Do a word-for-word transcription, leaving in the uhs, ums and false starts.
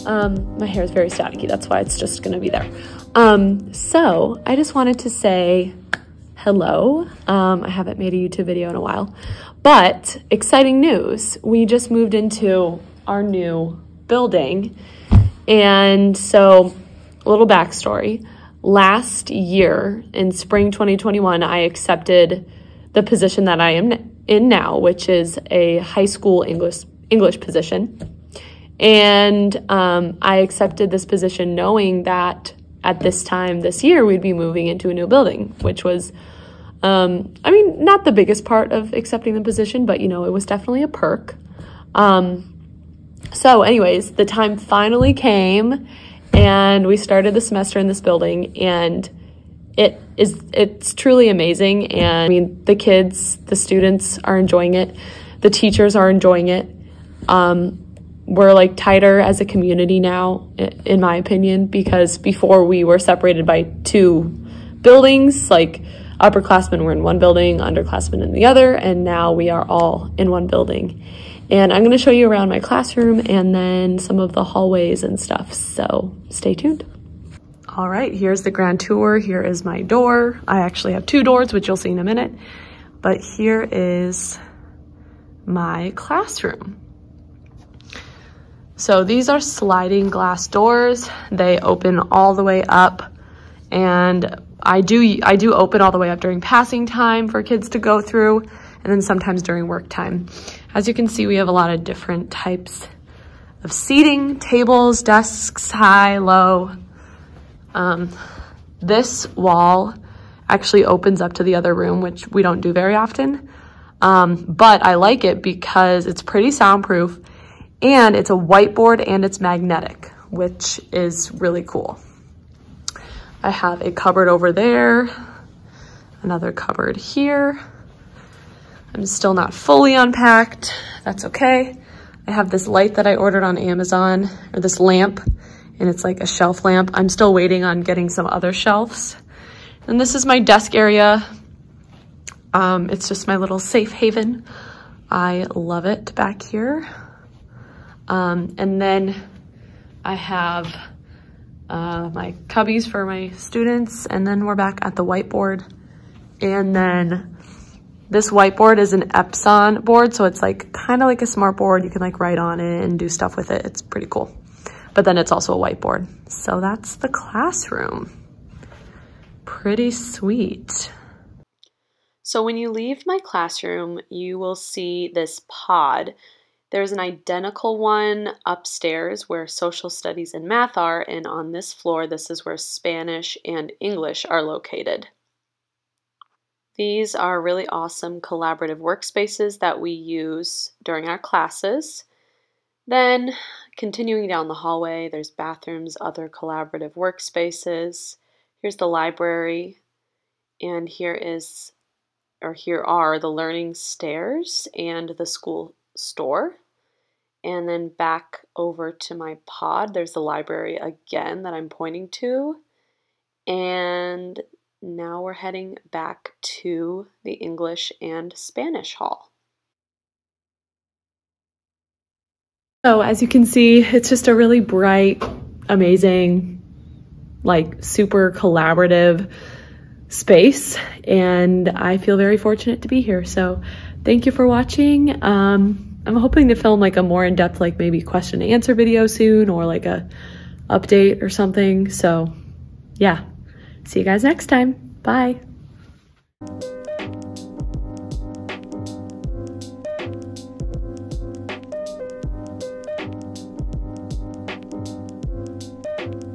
Um, my hair is very staticky, that's why it's just gonna be there. Um, so I just wanted to say hello. Um, I haven't made a YouTube video in a while, but exciting news. We just moved into our new building. And so a little backstory. Last year in spring twenty twenty-one, I accepted the position that I am in now, which is a high school English English position. And um, I accepted this position knowing that at this time this year, we'd be moving into a new building, which was, um, I mean, not the biggest part of accepting the position, but, you know, it was definitely a perk. Um, so anyways, the time finally came and we started the semester in this building, and it is, it's truly amazing. And I mean, the kids, the students are enjoying it. The teachers are enjoying it. Um, we're like tighter as a community now, in my opinion, because before we were separated by two buildings, like upperclassmen were in one building, underclassmen in the other, and now we are all in one building. And I'm gonna show you around my classroom and then some of the hallways and stuff, so stay tuned. All right, here's the grand tour. Here is my door. I actually have two doors, which you'll see in a minute, but here is my classroom. So these are sliding glass doors. They open all the way up, and I do I do open all the way up during passing time for kids to go through, and then sometimes during work time. As you can see, we have a lot of different types of seating, tables, desks, high, low. Um, this wall actually opens up to the other room, which we don't do very often, um, but I like it because it's pretty soundproof. And it's a whiteboard and it's magnetic, which is really cool. I have a cupboard over there, another cupboard here. I'm still not fully unpacked. That's okay. I have this light that I ordered on Amazon, or this lamp, and it's like a shelf lamp. I'm still waiting on getting some other shelves. And this is my desk area. Um, it's just my little safe haven. I love it back here. Um, and then I have uh, my cubbies for my students, and then we're back at the whiteboard. And then this whiteboard is an Epson board, so it's like kind of like a smart board. You can like write on it and do stuff with it. It's pretty cool. But then it's also a whiteboard. So that's the classroom. Pretty sweet. So when you leave my classroom, you will see this pod. There's an identical one upstairs where social studies and math are, and on this floor, this is where Spanish and English are located. These are really awesome collaborative workspaces that we use during our classes. Then, continuing down the hallway, there's bathrooms, other collaborative workspaces. Here's the library, and here is, or here are the learning stairs and the school store. And then back over to my pod, there's the library again that I'm pointing to. And now we're heading back to the English and Spanish hall. So as you can see, it's just a really bright, amazing, like super collaborative space. And I feel very fortunate to be here. So thank you for watching. Um, I'm hoping to film like a more in-depth, like maybe question and answer video soon, or like a update or something. So yeah, see you guys next time. Bye.